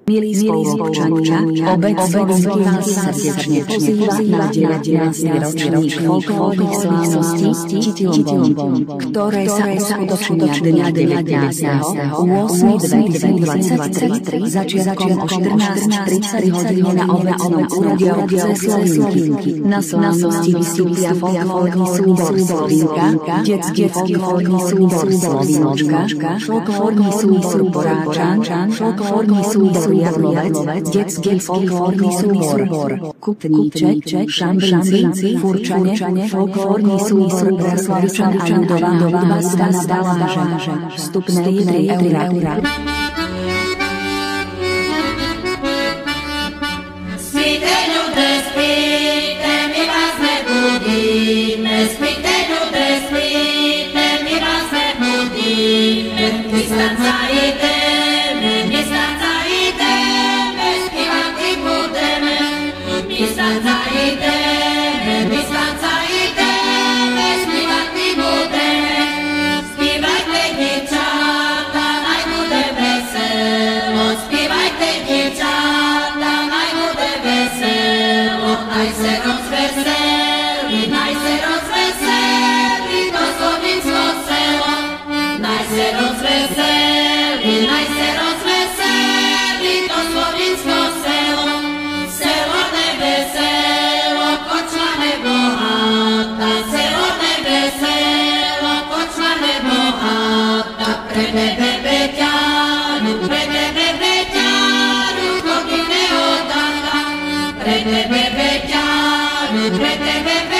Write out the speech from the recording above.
Milí spoluobčania, obec vás srdečne pozýva na 19. ročník folklórnych slávností Titilom, ktoré sa uskutočnia dňa 19. 8. 2023 začiatkom o 14:30 hodín na obecnom úrade obce Slovinky. Na slávnosti vystúpia folklórny súbor Slovinka, detský folklórny súbor Slovinočka, folklórny súbor Boráčan, folklórny súbor Jarlovec, detský folklórny súbor Kutníček, Šambrinci, Furčane, folklórny súbor Braslavičan a ľudová hudba Staláže. Vstupné je 3 €. Spíte, ľudé, spíte, my vás nebudíme. Spíte, ľudé, spíte, my vás nebudíme. My sa zajdeme, my sa zajdeme, spívať budeme. My sa zajdeme, my sa zajdeme, spívať budeme. Spívajte, dievčatá, naj bude veselo. Spívajte, dievčatá, naj bude veselo. Naj se rozveseli, naj se rozveseli, to slovinsko selo. Naj se rozveseli, naj se rozveseli, to slovinsko selo. Selo neveselo, kočma nebohata. Selo neveselo, kočma nebohata. Pre tebe beťaru, chodí neodaka. Pre tebe beťaru,